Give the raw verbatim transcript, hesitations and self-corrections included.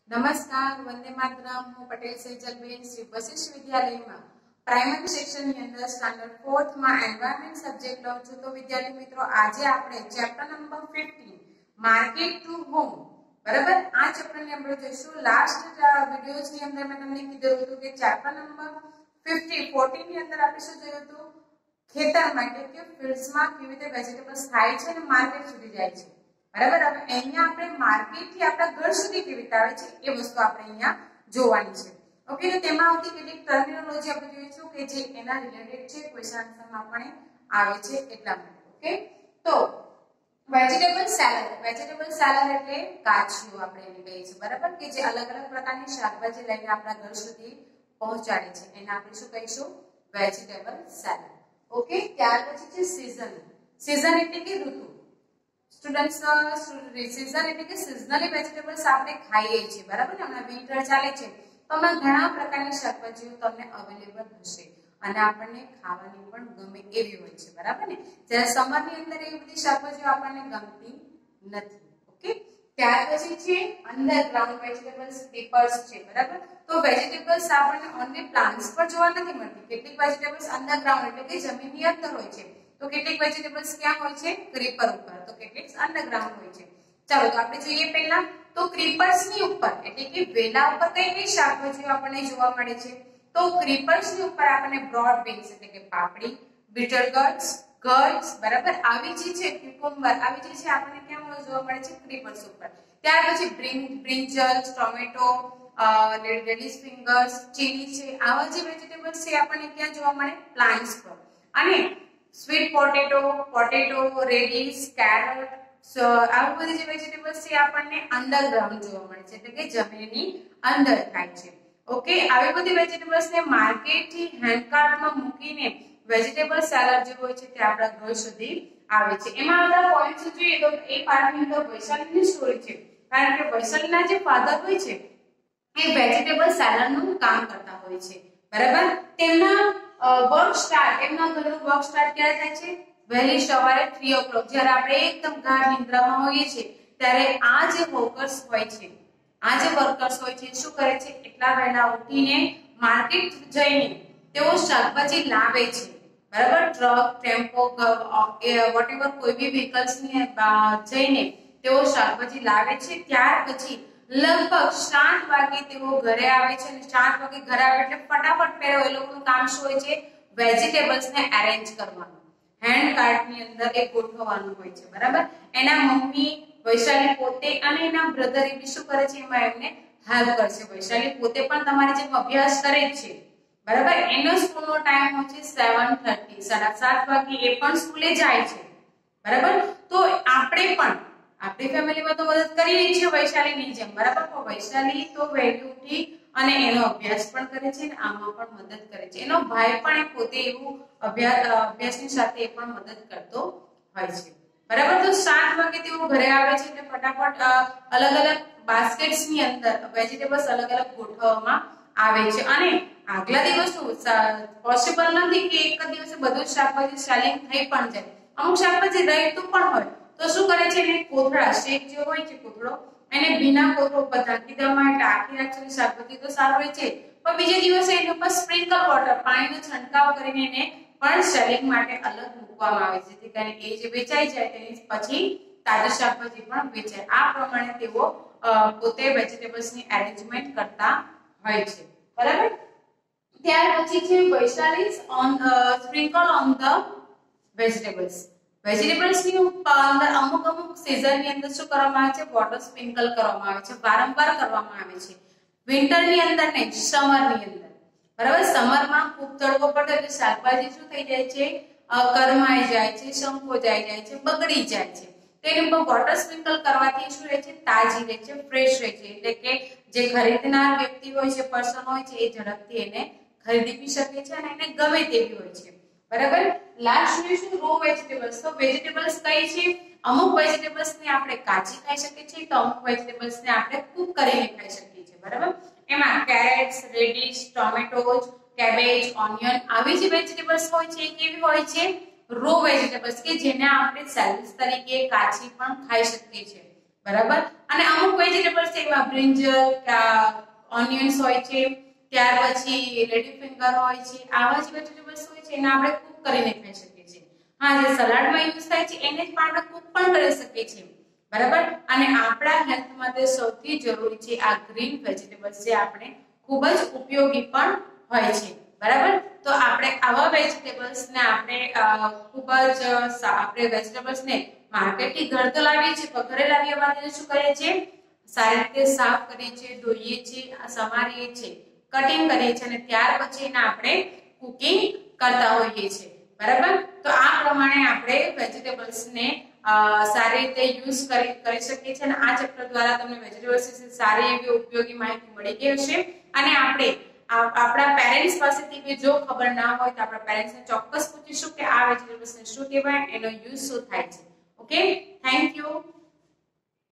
નમસ્કાર, વંદે માતરમ. હું પટેલ સેજલબેન શ્રી વશિષ્ઠ વિદ્યાલયમાં પ્રાઇમરી સેક્શનની અંદર સ્ટાન્ડર્ડ ફોર્થ માં એન્વાયરમેન્ટ સબ્જેક્ટ લઉં છું. તો વિદ્યાર્થી મિત્રો, આજે આપણે ચેપ્ટર નંબર પંદર માર્કેટ ટુ હોમ, બરાબર, આ ચેપ્ટર ની આપણે જોઈશું. લાસ્ટ વિડિયોઝ ની અંદર મેં તમને કીધું હતું કે ચેપ્ટર નંબર પંદર ચૌદ ની અંદર આપણે શું જોયું હતું, ખેતરમાં એટલે કે ફિલ્ડ્સમાં કેવી રીતે વેજીટેબલ્સ થાય છે અને માર્કેટ સુધી જાય છે, બરાબર. હવે અહીંયા આપણે માર્કેટ થી આપણા ઘર સુધી કેવી રીતે આવે છે એ વસ્તુ આપણે અહીંયા જોવાની છે. ઓકે, તો તેમાં આવતી કેટલીક ટર્મિનોલોજી આપણે જોઈશું કે જે એના રિલેટેડ છે, ક્વેશ્ચન આન્સરમાં આપણે આવે છે એટલા માટે. ઓકે, તો વેજીટેબલ સેલડ, વેજીટેબલ સેલડ એટલે કાચીઓ આપણે એને કહીએ છીએ, બરાબર, કે જે અલગ અલગ પ્રકારની શાકભાજી લઈને આપણા ઘર સુધી પહોંચાડે છે, એને આપણે શું કહીશું, વેજીટેબલ સેલડ. ઓકે, ત્યાર પછી છે સીઝન. સીઝન એટલે કે ઋતુ. સ્ટુડન્ટ્સ, સીઝન એટલે કે સિઝનલી વેજીટેબલ્સ આપણે ખાઈએ છીએ, બરાબર ને. હમણાં વિન્ટર ચાલે છે તો આમાં ઘણા પ્રકારની શાકભાજીઓ તમને અવેલેબલ હશે અને આપણને ખાવાની પણ ગમે એવી હોય છે, બરાબર ને. જ્યારે સમર ની અંદર એવી બધી શાકભાજીઓ આપણને ગમતી નથી. ઓકે, ત્યાર પછી છે અંડરગ્રાઉન્ડ વેજીટેબલ્સ, ક્રીપર્સ છે, બરાબર. તો વેજીટેબલ્સ આપણને ઓનલી પ્લાન્ટ્સ પર જોવા નથી મળતી. કેટલીક વેજીટેબલ્સ અંડરગ્રાઉન્ડ એટલે કે જમીનની અંદર હોય છે, તો કેટલીક વેજીટેબલ્સ ક્યાં હોય છે, ક્રીપર ઉપર, તો કેટલીક અંડરગ્રાઉન્ડ હોય છે. ચાલો, તો આપણે જોઈએ પહેલા તો ક્રીપર્સ ની ઉપર એટલે કે વેલા ઉપર કઈ કઈ શાકભાજીઓ આપણને જોવા મળે છે. તો ક્રીપર્સ ની ઉપર આપણને બ્રોડ બીન્સ એટલે કે પાપડી, બીટર ગર્ડ્સ, ગર્ડ્સ, બરાબર, આવી જે છે ક્યુકમ્બર, આવી જે છે આપણને ક્યાં જોવા મળે છે, ક્રીપર્સ ઉપર. ત્યાર પછી brinjal, tomato, ladies fingers, chilli છે, આવા જે વેજીટેબલ્સ છે આપણને ક્યાં જોવા મળે, પ્લાન્ટ્સ પર. અને sweet potato, potato, radish, carrot, આ બધી જે વેજીટેબલ્સ છે આપણને અંડરગ્રાઉન્ડ જોવા મળે છે, એટલે કે જમીનની અંદર થાય છે. ઓકે, આવી બધી વેજીટેબલ્સ ને માર્કેટ થી હેન્ડકાર્ટમાં મૂકીને વેજીટેબલ સેલડ જે હોય છે તે આપણા ઘર સુધી આવે છે. એમાં બધા પોઈન્ટ્સ જોઈએ તો એ પાર્ટની અંદર વૈશાલીની સ્ટોરી છે, કારણ કે વૈશાલીના જે ફાધર હોય છે એ વેજીટેબલ સેલડ નું કામ કરતા હોય છે, બરાબર. તેમના વર્ક સ્ટાર્ટ, એમના ઘરનું વર્ક સ્ટાર્ટ ક્યારે થાય છે, વહેલી સવારે ત્રણ o'clock, જ્યારે આપણે એકદમ ગાઢ નિંદ્રામાં હોઈએ છીએ ત્યારે આ જે વર્કર્સ હોય છે, આ જે વર્કર્સ હોય છે શું કરે છે, એટલા વહેલા ઉઠીને માર્કેટ જઈને તેઓ શાકભાજી લાવે છે, બરાબર. ટ્રક, ટેમ્પો, વોટેવર કોઈ બી વ્હીકલ્સ ને જઈને તેઓ શાકભાજી લાવે છે. ત્યાર પછી લગભગ સાત વાગે તેઓ ઘરે આવે છે અને સાત વાગે ઘરે આવે એટલે ફટાફટ પહેલો એ લોકોનું કામ શું હોય છે, વેજીટેબલ્સ ને અરેન્જ કરવાનું, હેન્ડ કાર્ટ ની અંદર એ ગોઠવવાનું હોય છે, બરાબર. એના મમ્મી વૈશાલી પોતે અને એના બ્રધર એ બી શું કરે છે, એમાં એમને હેલ્પ કરશે. વૈશાલી પોતે પણ તમારી જેમ અભ્યાસ કરે છે, બરાબર. એનો સ્કૂલનો ટાઈમ હોય છે સાત ત્રીસ, સાડા સાત વાગે એ પણ સ્કૂલે જાય છે, બરાબર. તો આપણે પણ આપણી ફેમિલીમાં તો મદદ કરીએ છીએ વૈશાલીની જેમ, બરાબર. તો વૈશાલી તો વહેલી ઉઠી અને એનો અભ્યાસ પણ કરે છે અને આમાં પણ મદદ કરે છે. એનો ભાઈ પણ એ પોતે એવું અભ્યાસ અભ્યાસની સાથે એ પણ મદદ કરતો હોય છે, બરાબર. તો સાત વાગે તેઓ ઘરે આવે છે એટલે ફટાફટ અલગ અલગ બાસ્કેટ્સ ની અંદર વેજીટેબલ્સ અલગ અલગ ગોઠવવામાં આવે છે. અને આગલા દિવસનું પોસિબલ નથી કે એક જ દિવસે બધું શાકભાજી સેલિંગ થઈ પણ જાય. અમુક શાકભાજી રહેતું પણ હોય તો શું કરે છે, એને કોથળા, શેક જે હોય છે કોથળો, એને ભીના કોથળો પર ઢાંકી દેવામાં, એટલે આખી રાત શાકભાજી તો સારું હોય છે પણ બીજે દિવસે એની ઉપર સ્પ્રિંકલ વોટર, પાણીનો છંટકાવ કરીને એને પણ સેલિંગ માટે અલગ મૂકવામાં આવે છે, જેથી કરીને એ જે વેચાઈ જાય તેની પછી તાજી શાકભાજી પણ વેચાય. આ પ્રમાણે તેઓ પોતે વેજીટેબલ્સ ની અરેન્જમેન્ટ કરતા હોય છે, બરાબર. ત્યાર પછી છે વૈશાલીઝ on sprinkle on the vegetables. Vegetables ની અંદર અમુક અમુક સીઝન ની અંદર શું કરવામાં આવે છે, વોટર સ્પ્રિંકલ કરવામાં આવે છે, વારંવાર કરવામાં આવે છે. વિન્ટર ની અંદર નહીં, સમર ની અંદર, બરાબર. સમર માં ખૂબ તડકો પડે એટલે શાકભાજી શું થઈ જાય છે, કરમાઈ જાય છે, સંકોચાઈ જાય છે, બગડી જાય છે. તેની ઉપર વોટર સ્પ્રિંકલ કરવાથી શું રહે છે, તાજી રહે છે, ફ્રેશ રહે છે, એટલે કે જે ખરીદનાર વ્યક્તિ હોય છે, પર્સન હોય છે, એ ઝડપથી એને ખરીદી બી શકે છે અને એને ગમે તેવી હોય છે, બરાબર. લાસ્ટ જોઈશું રો વેજીટેબલ્સ. તો વેજીટેબલ્સ કઈ છે, અમુક વેજીટેબલ્સ ને આપણે કાચી ખાઈ શકીએ છીએ, તો અમુક વેજીટેબલ્સ ને આપણે કુક કરીને ખાઈ શકીએ છીએ, બરાબર. એમાં carrots, radish, tomatoes, cabbage, onion, આવી જે વેજીટેબલ્સ હોય છે એ કેવી હોય છે, રો વેજીટેબલ્સ, કે જેને આપણે સેલડ્સ તરીકે કાચી પણ ખાઈ શકીએ છીએ, બરાબર. અને અમુક વેજીટેબલ્સ છે એમાં બ્રિંજલ, ઓનિયન્સ હોય છે, ત્યાર પછી લેડી ફિંગર હોય છે, આવા જે વેજીટેબલ્સ હોય છે એને આપણે કુક કરીને ખાઈ શકીએ છીએ. હા, જે સલાડમાં યુઝ થાય છે એને જ પણ આપણે કુક પણ કરી શકીએ છીએ. બરાબર. અને આપણા હેલ્થ માટે સૌથી જરૂરી છે આ ગ્રીન વેજીટેબલ્સ જે આપણે ખૂબ જ ઉપયોગી પણ હોય છે. બરાબર. તો આપણે આવા વેજીટેબલ્સ ને આપણે ખૂબ જ આપણે વેજીટેબલ્સ ને માર્કેટથી ઘર તો લાવીએ છીએ, પણ ઘરે લાવ્યા બાદ એને શું કરીએ છીએ? સારી રીતે સાફ કરીએ છીએ, ધોઈએ છીએ, સમારીએ છીએ, કટિંગ કરીએ છીએ અને ત્યાર પછી એને આપણે કુકિંગ કરતા હોઈએ છીએ. બરાબર. તો આ પ્રમાણે આપણે વેજીટેબલ્સ ને સારી રીતે યુઝ કરી કરી શકીએ છીએ અને આ ચેપ્ટર દ્વારા તમને વેજીટેબલ્સ વિશે સારી એવી ઉપયોગી માહિતી મળી ગઈ હશે. અને આપણે આપણા પેરેન્ટ્સ પાસેથી જો ખબર ના હોય તો આપણા પેરેન્ટ્સને ચોક્કસ પૂછીશું કે આ વેજીટેબલ્સને શું કહેવાય, એનો યુઝ શું થાય છે. Okay, thank you.